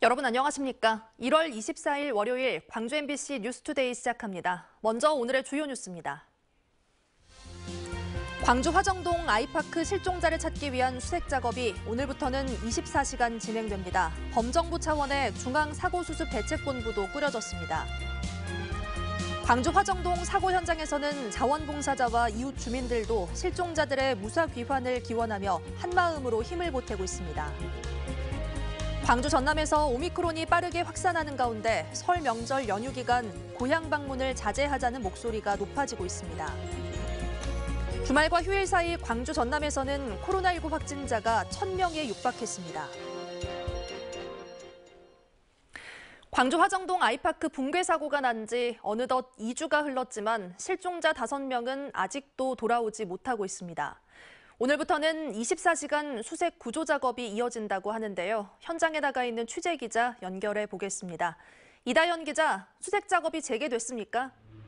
여러분 안녕하십니까? 1월 24일 월요일 광주 MBC 뉴스투데이 시작합니다. 먼저 오늘의 주요 뉴스입니다. 광주 화정동 아이파크 실종자를 찾기 위한 수색 작업이 오늘부터는 24시간 진행됩니다. 범정부 차원의 중앙사고수습대책본부도 꾸려졌습니다. 광주 화정동 사고 현장에서는 자원봉사자와 이웃 주민들도 실종자들의 무사 귀환을 기원하며 한마음으로 힘을 보태고 있습니다. 광주 전남에서 오미크론이 빠르게 확산하는 가운데 설 명절 연휴 기간 고향 방문을 자제하자는 목소리가 높아지고 있습니다. 주말과 휴일 사이 광주 전남에서는 코로나19 확진자가 1,000명에 육박했습니다. 광주 화정동 아이파크 붕괴 사고가 난 지 어느덧 2주가 흘렀지만 실종자 5명은 아직도 돌아오지 못하고 있습니다. 오늘부터는 24시간 수색 구조 작업이 이어진다고 하는데요. 현장에 나가 있는 취재 기자 연결해 보겠습니다. 이다연 기자, 수색 작업이 재개됐습니까?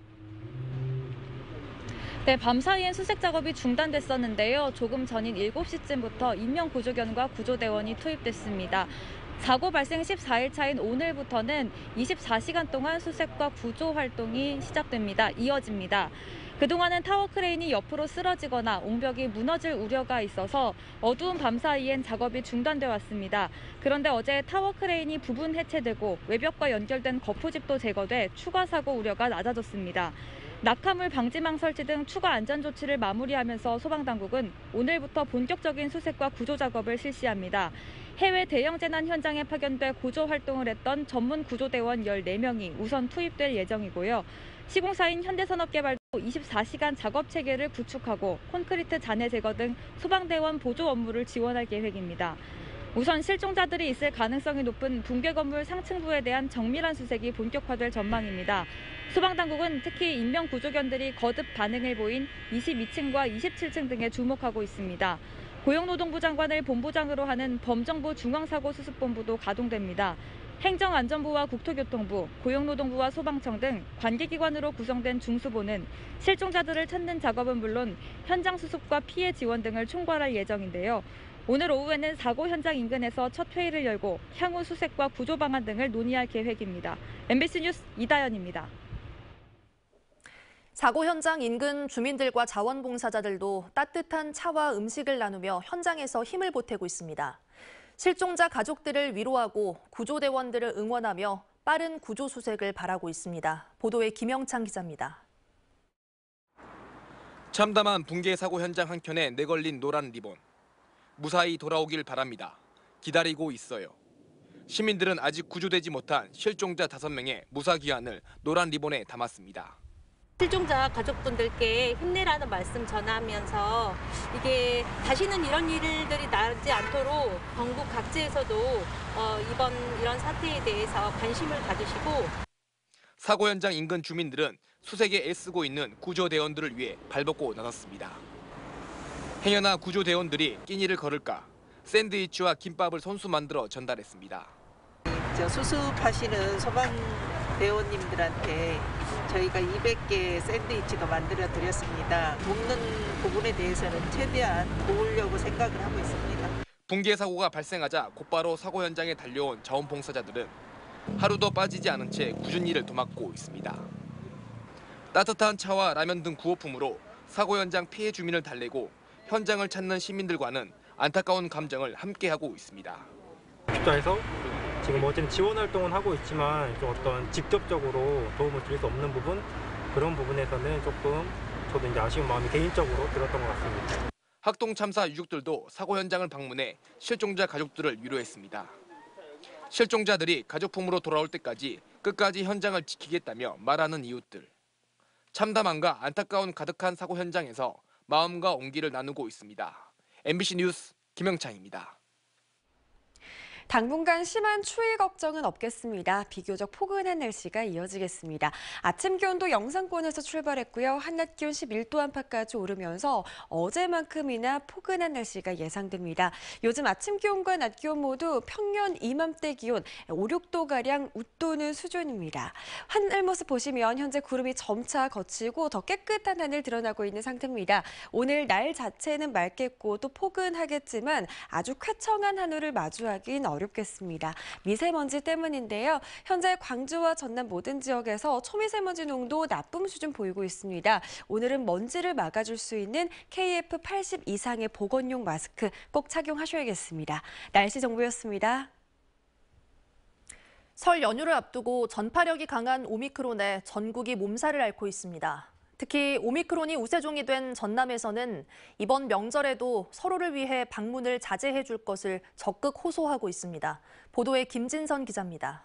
네, 밤사이엔 수색 작업이 중단됐었는데요. 조금 전인 7시쯤부터 인명구조견과 구조대원이 투입됐습니다. 사고 발생 14일 차인 오늘부터는 24시간 동안 수색과 구조 활동이 시작됩니다. 이어집니다. 그동안은 타워 크레인이 옆으로 쓰러지거나 옹벽이 무너질 우려가 있어서 어두운 밤 사이엔 작업이 중단돼 왔습니다. 그런데 어제 타워 크레인이 부분 해체되고 외벽과 연결된 거푸집도 제거돼 추가 사고 우려가 낮아졌습니다. 낙하물 방지망 설치 등 추가 안전 조치를 마무리하면서 소방당국은 오늘부터 본격적인 수색과 구조 작업을 실시합니다. 해외 대형 재난 현장에 파견돼 구조 활동을 했던 전문 구조대원 14명이 우선 투입될 예정이고요. 시공사인 현대산업개발도 24시간 작업 체계를 구축하고 콘크리트 잔해 제거 등 소방대원 보조 업무를 지원할 계획입니다. 우선 실종자들이 있을 가능성이 높은 붕괴 건물 상층부에 대한 정밀한 수색이 본격화될 전망입니다. 소방당국은 특히 인명구조견들이 거듭 반응을 보인 22층과 27층 등에 주목하고 있습니다. 고용노동부 장관을 본부장으로 하는 범정부 중앙사고수습본부도 가동됩니다. 행정안전부와 국토교통부, 고용노동부와 소방청 등 관계기관으로 구성된 중수보는 실종자들을 찾는 작업은 물론 현장 수습과 피해 지원 등을 총괄할 예정인데요. 오늘 오후에는 사고 현장 인근에서 첫 회의를 열고 향후 수색과 구조 방안 등을 논의할 계획입니다. MBC 뉴스 이다연입니다. 사고 현장 인근 주민들과 자원봉사자들도 따뜻한 차와 음식을 나누며 현장에서 힘을 보태고 있습니다. 실종자 가족들을 위로하고 구조대원들을 응원하며 빠른 구조 수색을 바라고 있습니다. 보도에 김영창 기자입니다. 참담한 붕괴 사고 현장 한켠에 내걸린 노란 리본. 무사히 돌아오길 바랍니다. 기다리고 있어요. 시민들은 아직 구조되지 못한 실종자 5명의 무사 귀환을 노란 리본에 담았습니다. 실종자 가족분들께 힘내라는 말씀 전하면서 이게 다시는 이런 일들이 나지 않도록 전국 각지에서도 이번 이런 사태에 대해서 관심을 가지시고 사고 현장 인근 주민들은 수색에 애쓰고 있는 구조대원들을 위해 발벗고 나섰습니다. 행여나 구조대원들이 끼니를 걸을까 샌드위치와 김밥을 손수 만들어 전달했습니다. 수습하시는 소방대원님들한테 저희가 200개 샌드위치도 만들어 드렸습니다. 먹는 부분에 대해서는 최대한 도우려고 생각을 하고 있습니다. 붕괴 사고가 발생하자 곧바로 사고 현장에 달려온 자원봉사자들은 하루도 빠지지 않은 채 꾸준히 일을 도맡고 있습니다. 따뜻한 차와 라면 등 구호품으로 사고 현장 피해 주민을 달래고 현장을 찾는 시민들과는 안타까운 감정을 함께하고 있습니다. 입장에서 지금 어쨌든 지원 활동은 하고 있지만 좀 어떤 직접적으로 도움을 드릴 수 없는 부분 그런 부분에서는 조금 저도 이제 아쉬운 마음이 개인적으로 들었던 것 같습니다. 학동 참사 유족들도 사고 현장을 방문해 실종자 가족들을 위로했습니다. 실종자들이 가족품으로 돌아올 때까지 끝까지 현장을 지키겠다며 말하는 이웃들. 참담함과 안타까운 가득한 사고 현장에서 마음과 온기를 나누고 있습니다. MBC 뉴스 김영창입니다. 당분간 심한 추위 걱정은 없겠습니다. 비교적 포근한 날씨가 이어지겠습니다. 아침 기온도 영상권에서 출발했고요. 한낮 기온 11도 안팎까지 오르면서 어제만큼이나 포근한 날씨가 예상됩니다. 요즘 아침 기온과 낮 기온 모두 평년 이맘때 기온 5, 6도가량 웃도는 수준입니다. 하늘 모습 보시면 현재 구름이 점차 걷히고 더 깨끗한 하늘 드러나고 있는 상태입니다. 오늘 날 자체는 맑겠고 또 포근하겠지만 아주 쾌청한 하늘을 마주하긴 어렵겠습니다. 미세먼지 때문인데요. 현재 광주와 전남 모든 지역에서 초미세먼지 농도 나쁨 수준 보이고 있습니다. 오늘은 먼지를 막아줄 수 있는 KF80 이상의 보건용 마스크 꼭 착용하셔야겠습니다. 날씨 정보였습니다. 설 연휴를 앞두고 전파력이 강한 오미크론에 전국이 몸살을 앓고 있습니다. 특히 오미크론이 우세종이 된 전남에서는 이번 명절에도 서로를 위해 방문을 자제해 줄 것을 적극 호소하고 있습니다. 보도에 김진선 기자입니다.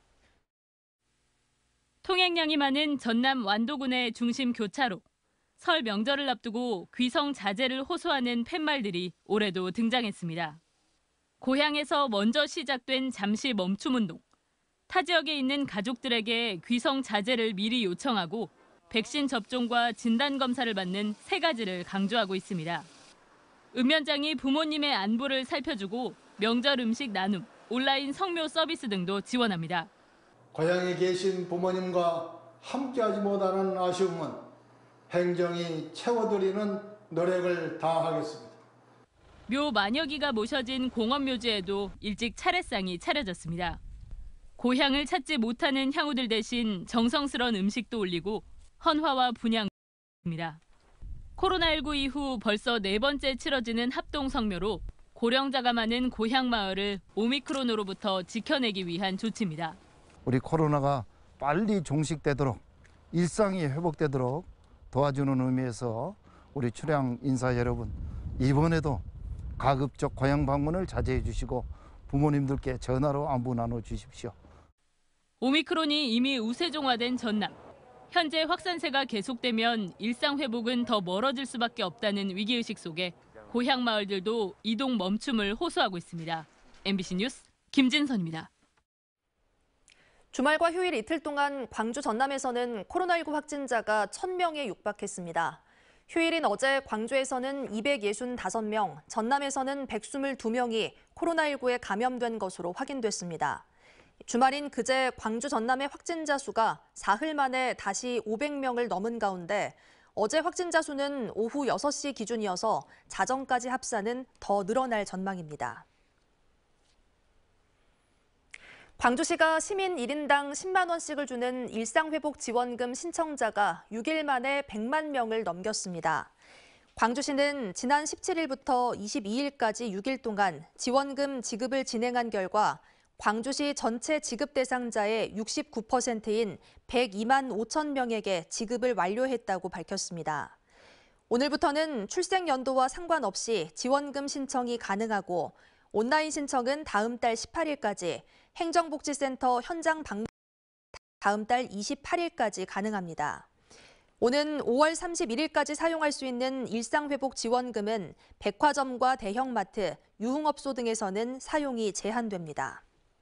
통행량이 많은 전남 완도군의 중심 교차로. 설 명절을 앞두고 귀성 자제를 호소하는 팻말들이 올해도 등장했습니다. 고향에서 먼저 시작된 잠시 멈춤 운동. 타 지역에 있는 가족들에게 귀성 자제를 미리 요청하고 백신 접종과 진단검사를 받는 세 가지를 강조하고 있습니다. 읍면장이 부모님의 안부를 살펴주고 명절 음식 나눔, 온라인 성묘 서비스 등도 지원합니다. 고향에 계신 부모님과 함께하지 못하는 아쉬움은 행정이 채워드리는 노력을 다하겠습니다. 묘 만여기가 모셔진 공원묘지에도 일찍 차례상이 차려졌습니다. 고향을 찾지 못하는 향우들 대신 정성스러운 음식도 올리고 헌화와 분향입니다. 코로나19 이후 벌써 4번째 치러지는 합동성묘로 고령자가 많은 고향 마을을 오미크론으로부터 지켜내기 위한 조치입니다. 우리 코로나가 빨리 종식되도록 일상이 회복되도록 도와주는 의미에서 우리 출향 인사 여러분, 이번에도 가급적 고향 방문을 자제해 주시고 부모님들께 전화로 안부 나눠 주십시오. 오미크론이 이미 우세종화된 전남. 현재 확산세가 계속되면 일상 회복은 더 멀어질 수밖에 없다는 위기의식 속에 고향 마을들도 이동 멈춤을 호소하고 있습니다. MBC 뉴스 김진선입니다. 주말과 휴일 이틀 동안 광주 전남에서는 코로나19 확진자가 1,000명에 육박했습니다. 휴일인 어제 광주에서는 265명, 전남에서는 122명이 코로나19에 감염된 것으로 확인됐습니다. 주말인 그제 광주 전남의 확진자 수가 사흘 만에 다시 500명을 넘은 가운데 어제 확진자 수는 오후 6시 기준이어서 자정까지 합산은 더 늘어날 전망입니다. 광주시가 시민 1인당 10만 원씩을 주는 일상회복지원금 신청자가 6일 만에 100만 명을 넘겼습니다. 광주시는 지난 17일부터 22일까지 6일 동안 지원금 지급을 진행한 결과 광주시 전체 지급 대상자의 69%인 102만 5천 명에게 지급을 완료했다고 밝혔습니다. 오늘부터는 출생 연도와 상관없이 지원금 신청이 가능하고 온라인 신청은 다음 달 18일까지, 행정복지센터 현장 방문 다음 달 28일까지 가능합니다. 오는 5월 31일까지 사용할 수 있는 일상회복지원금은 백화점과 대형마트, 유흥업소 등에서는 사용이 제한됩니다.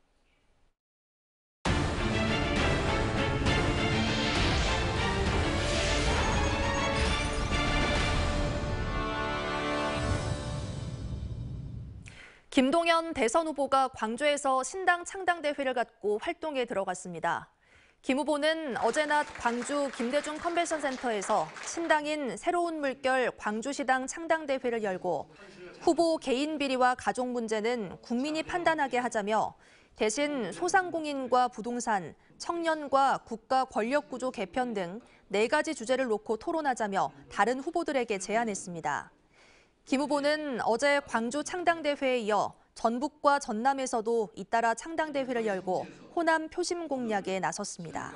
김동연 대선 후보가 광주에서 신당 창당대회를 갖고 활동에 들어갔습니다. 김 후보는 어제 낮 광주 김대중 컨벤션센터에서 신당인 새로운 물결 광주시당 창당대회를 열고 후보 개인 비리와 가족 문제는 국민이 판단하게 하자며 대신 소상공인과 부동산, 청년과 국가 권력구조 개편 등 4가지 주제를 놓고 토론하자며 다른 후보들에게 제안했습니다. 김 후보는 어제 광주 창당대회에 이어 전북과 전남에서도 잇따라 창당대회를 열고 호남 표심 공략에 나섰습니다.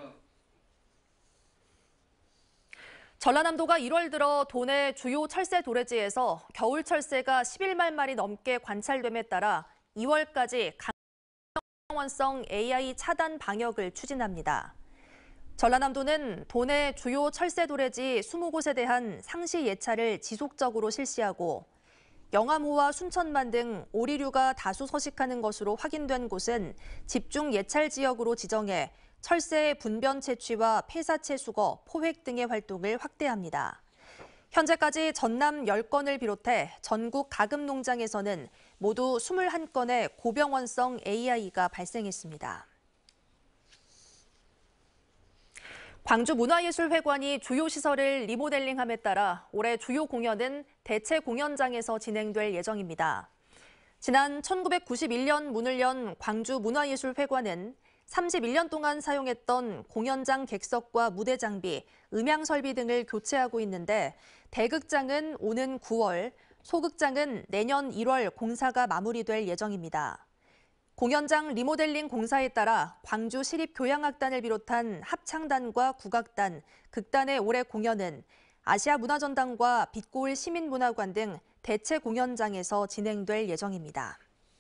전라남도가 1월 들어 도내 주요 철새 도래지에서 겨울 철새가 11만 마리 넘게 관찰됨에 따라 2월까지 강원성 AI 차단 방역을 추진합니다. 전라남도는 도내 주요 철새 도래지 20곳에 대한 상시 예찰을 지속적으로 실시하고 영암호와 순천만 등 오리류가 다수 서식하는 것으로 확인된 곳은 집중 예찰 지역으로 지정해 철새의 분변 채취와 폐사체 수거, 포획 등의 활동을 확대합니다. 현재까지 전남 10건을 비롯해 전국 가금 농장에서는 모두 21건의 고병원성 AI가 발생했습니다. 광주문화예술회관이 주요 시설을 리모델링함에 따라 올해 주요 공연은 대체 공연장에서 진행될 예정입니다. 지난 1991년 문을 연 광주문화예술회관은 31년 동안 사용했던 공연장 객석과 무대 장비, 음향 설비 등을 교체하고 있는데 대극장은 오는 9월, 소극장은 내년 1월 공사가 마무리될 예정입니다. 공연장 리모델링 공사에 따라 광주 시립교향악단을 비롯한 합창단과 국악단, 극단의 올해 공연은 아시아문화전당과 빛고을 시민문화관 등 대체 공연장에서 진행될 예정입니다.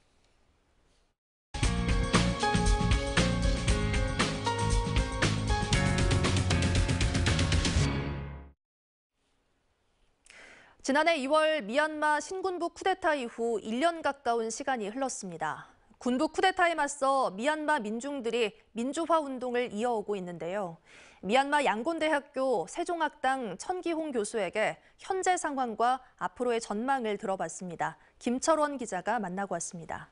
지난해 2월 미얀마 신군부 쿠데타 이후 1년 가까운 시간이 흘렀습니다. 군부 쿠데타에 맞서 미얀마 민중들이 민주화 운동을 이어오고 있는데요. 미얀마 양곤대학교 세종학당 천기홍 교수에게 현재 상황과 앞으로의 전망을 들어봤습니다. 김철원 기자가 만나고 왔습니다.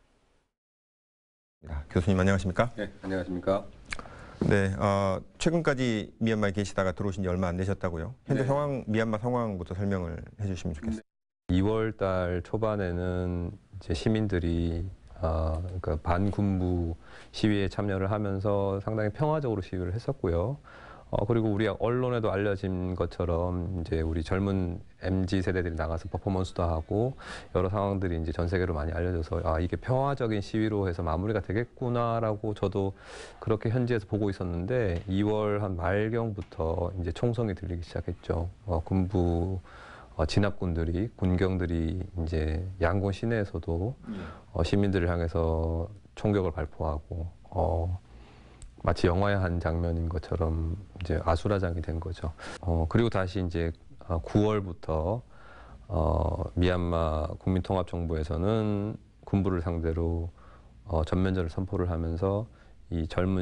교수님 안녕하십니까? 네, 안녕하십니까? 네, 최근까지 미얀마에 계시다가 들어오신 지 얼마 안 되셨다고요? 현재 네. 상황, 미얀마 상황부터 설명을 해주시면 좋겠습니다. 2월 달 초반에는 이제 시민들이 그러니까 반군부 시위에 참여를 하면서 상당히 평화적으로 시위를 했었고요. 그리고 우리 언론에도 알려진 것처럼 이제 우리 젊은 MZ 세대들이 나가서 퍼포먼스도 하고 여러 상황들이 이제 전 세계로 많이 알려져서 이게 평화적인 시위로 해서 마무리가 되겠구나라고 저도 그렇게 현지에서 보고 있었는데 2월 한 말경부터 이제 총성이 들리기 시작했죠. 군부 진압군들이 군경들이 이제 양곤 시내에서도 시민들을 향해서 총격을 발포하고 마치 영화의 한 장면인 것처럼 이제 아수라장이 된 거죠. 그리고 다시 이제 9월부터 미얀마 국민통합정부에서는 군부를 상대로 전면전을 선포를 하면서 이 젊은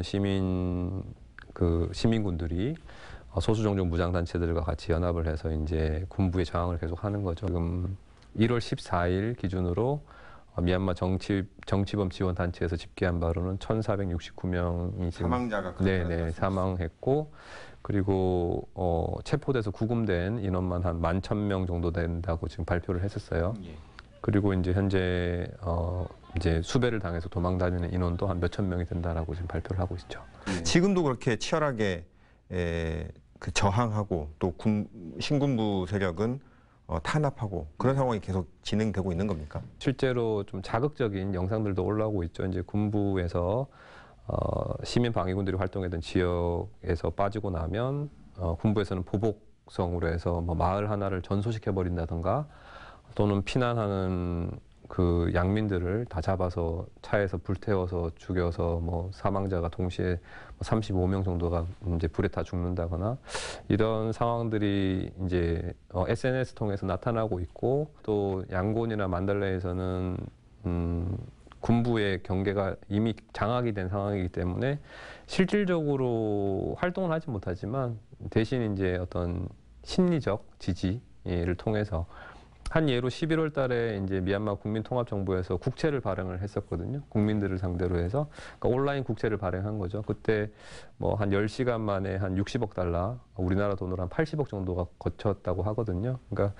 시민군들이 소수 종족 무장단체들과 같이 연합을 해서 이제 군부의 저항을 계속하는 거죠. 지금 1월 14일 기준으로 미얀마 정치범 지원 단체에서 집계한 바로는 1,469명이 지금 사망자가 사망했고 그리고 체포돼서 구금된 인원만 한 11,000명 정도 된다고 지금 발표를 했었어요. 예. 그리고 이제 현재 이제 수배를 당해서 도망 다니는 인원도 한 몇천 명이 된다라고 지금 발표를 하고 있죠. 지금도 그렇게 치열하게 그 저항하고 또 신군부 세력은 탄압하고 그런 상황이 계속 진행되고 있는 겁니까? 실제로 좀 자극적인 영상들도 올라오고 있죠. 이제 군부에서 시민 방위군들이 활동했던 지역에서 빠지고 나면 군부에서는 보복성으로 해서 뭐 마을 하나를 전소시켜 버린다던가 또는 피난하는 그 양민들을 다 잡아서 차에서 불태워서 죽여서 뭐 사망자가 동시에 35명 정도가 이제 불에 타 죽는다거나 이런 상황들이 이제 SNS 통해서 나타나고 있고 또 양곤이나 만달레에서는 군부의 경계가 이미 장악이 된 상황이기 때문에 실질적으로 활동을 하지 못하지만 대신 이제 어떤 심리적 지지를 통해서 한 예로 11월 달에 이제 미얀마 국민통합정부에서 국채를 발행을 했었거든요. 국민들을 상대로 해서. 그러니까 온라인 국채를 발행한 거죠. 그때 뭐 한 10시간 만에 한 60억 달러, 우리나라 돈으로 한 80억 정도가 거쳤다고 하거든요. 그러니까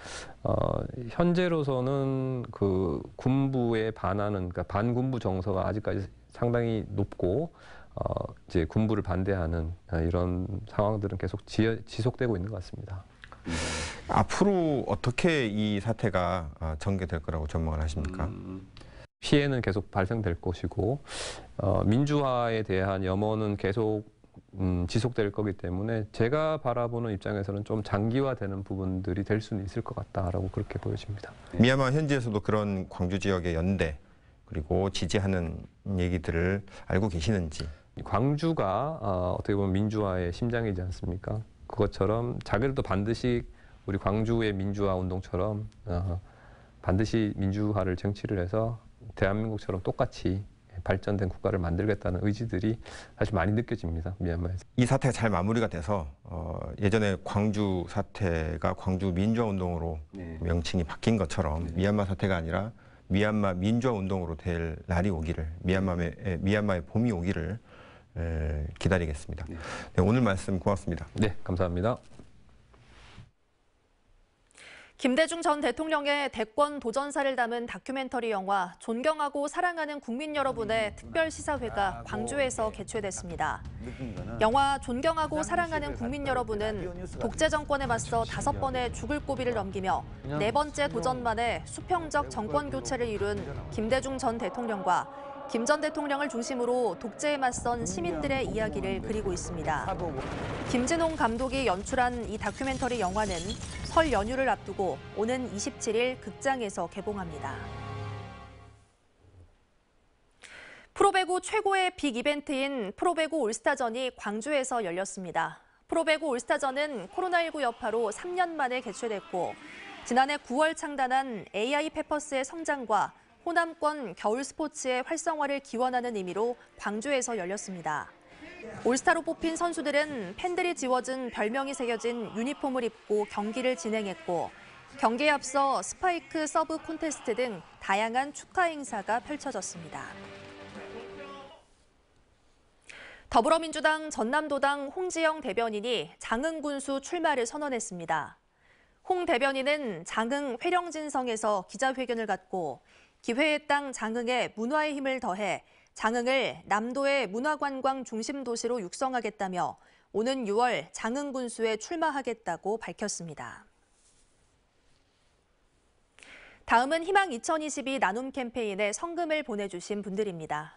현재로서는 그 군부에 반하는, 그러니까 반군부 정서가 아직까지 상당히 높고 이제 군부를 반대하는 이런 상황들은 계속 지속되고 있는 것 같습니다. 앞으로 어떻게 이 사태가 전개될 거라고 전망을 하십니까? 피해는 계속 발생될 것이고 민주화에 대한 염원은 계속 지속될 거기 때문에 제가 바라보는 입장에서는 좀 장기화되는 부분들이 될 수는 있을 것 같다라고 그렇게 보여집니다. 미얀마 현지에서도 그런 광주 지역의 연대 그리고 지지하는 얘기들을 알고 계시는지. 광주가 어떻게 보면 민주화의 심장이지 않습니까? 그것처럼 자기들도 반드시 우리 광주의 민주화 운동처럼 반드시 민주화를 쟁취를 해서 대한민국처럼 똑같이 발전된 국가를 만들겠다는 의지들이 사실 많이 느껴집니다. 미얀마에서. 이 사태가 잘 마무리가 돼서 예전에 광주 사태가 광주 민주화 운동으로 명칭이 바뀐 것처럼 미얀마 사태가 아니라 미얀마 민주화 운동으로 될 날이 오기를 미얀마의 봄이 오기를 기다리겠습니다. 네, 오늘 말씀 고맙습니다. 네, 감사합니다. 김대중 전 대통령의 대권 도전사를 담은 다큐멘터리 영화 존경하고 사랑하는 국민 여러분의 특별 시사회가 광주에서 개최됐습니다. 영화 존경하고 사랑하는 국민 여러분은 독재 정권에 맞서 5번의 죽을 고비를 넘기며 4번째 도전만에 수평적 정권 교체를 이룬 김대중 전 대통령과 김 전 대통령을 중심으로 독재에 맞선 시민들의 이야기를 그리고 있습니다. 김진홍 감독이 연출한 이 다큐멘터리 영화는 설 연휴를 앞두고 오는 27일 극장에서 개봉합니다. 프로배구 최고의 빅 이벤트인 프로배구 올스타전이 광주에서 열렸습니다. 프로배구 올스타전은 코로나19 여파로 3년 만에 개최됐고 지난해 9월 창단한 AI 페퍼스의 성장과 호남권 겨울 스포츠의 활성화를 기원하는 의미로 광주에서 열렸습니다. 올스타로 뽑힌 선수들은 팬들이 지워준 별명이 새겨진 유니폼을 입고 경기를 진행했고 경기에 앞서 스파이크 서브 콘테스트 등 다양한 축하 행사가 펼쳐졌습니다. 더불어민주당 전남도당 홍지영 대변인이 장흥 군수 출마를 선언했습니다. 홍 대변인은 장흥 회령진성에서 기자회견을 갖고 기회의 땅 장흥에 문화의 힘을 더해 장흥을 남도의 문화관광 중심 도시로 육성하겠다며 오는 6월 장흥 군수에 출마하겠다고 밝혔습니다. 다음은 희망 2022 나눔 캠페인에 성금을 보내주신 분들입니다.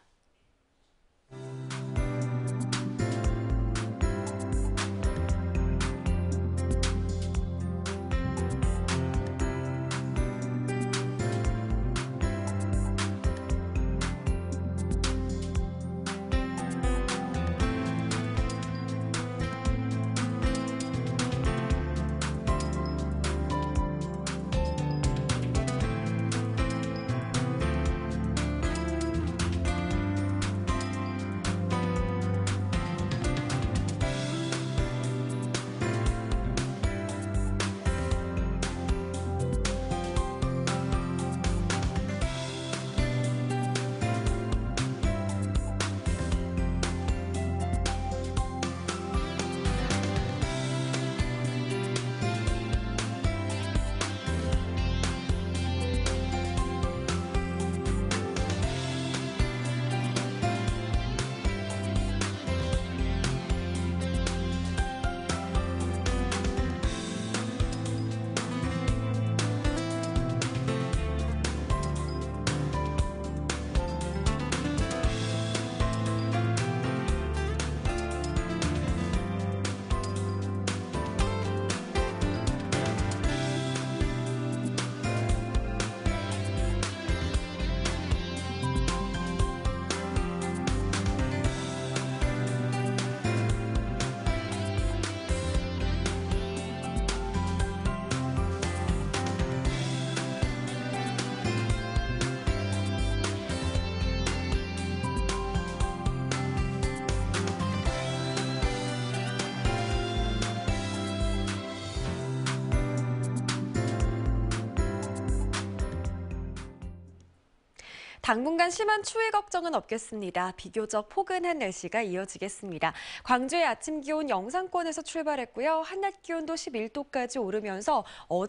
당분간 심한 추위 걱정은 없겠습니다. 비교적 포근한 날씨가 이어지겠습니다. 광주의 아침 기온 영상권에서 출발했고요. 한낮 기온도 11도까지 오르면서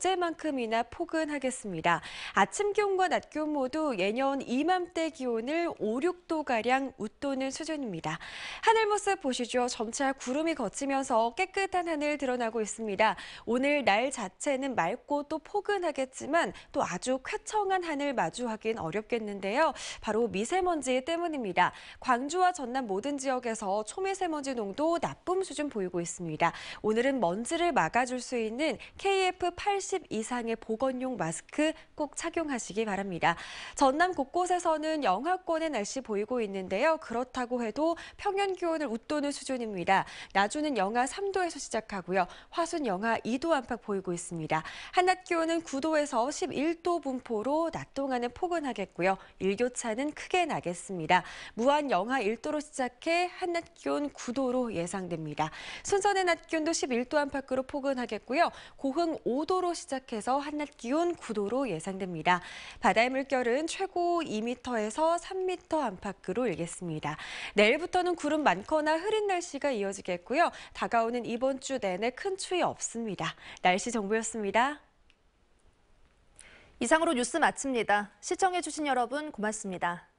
어제만큼이나 포근하겠습니다. 아침 기온과 낮 기온 모두 예년 이맘때 기온을 5, 6도가량 웃도는 수준입니다. 하늘 모습 보시죠. 점차 구름이 걷히면서 깨끗한 하늘 드러나고 있습니다. 오늘 날 자체는 맑고 또 포근하겠지만 또 아주 쾌청한 하늘 마주하긴 어렵겠는데요. 바로 미세먼지 때문입니다. 광주와 전남 모든 지역에서 초미세먼지 농도 나쁨 수준 보이고 있습니다. 오늘은 먼지를 막아줄 수 있는 KF80 이상의 보건용 마스크 꼭 착용하시기 바랍니다. 전남 곳곳에서는 영하권의 날씨 보이고 있는데요. 그렇다고 해도 평년 기온을 웃도는 수준입니다. 나주는 영하 3도에서 시작하고요. 화순 영하 2도 안팎 보이고 있습니다. 한낮 기온은 9도에서 11도 분포로 낮 동안은 포근하겠고요. 일교차는 크게 나겠습니다. 무안 영하 1도로 시작해 한낮 기온 9도로 예상됩니다. 순천의 낮 기온도 11도 안팎으로 포근하겠고요. 고흥 5도로 시작해서 한낮 기온 9도로 예상됩니다. 바다의 물결은 최고 2m에서 3m 안팎으로 일겠습니다. 내일부터는 구름 많거나 흐린 날씨가 이어지겠고요. 다가오는 이번 주 내내 큰 추위 없습니다. 날씨 정보였습니다. 이상으로 뉴스 마칩니다. 시청해주신 여러분 고맙습니다.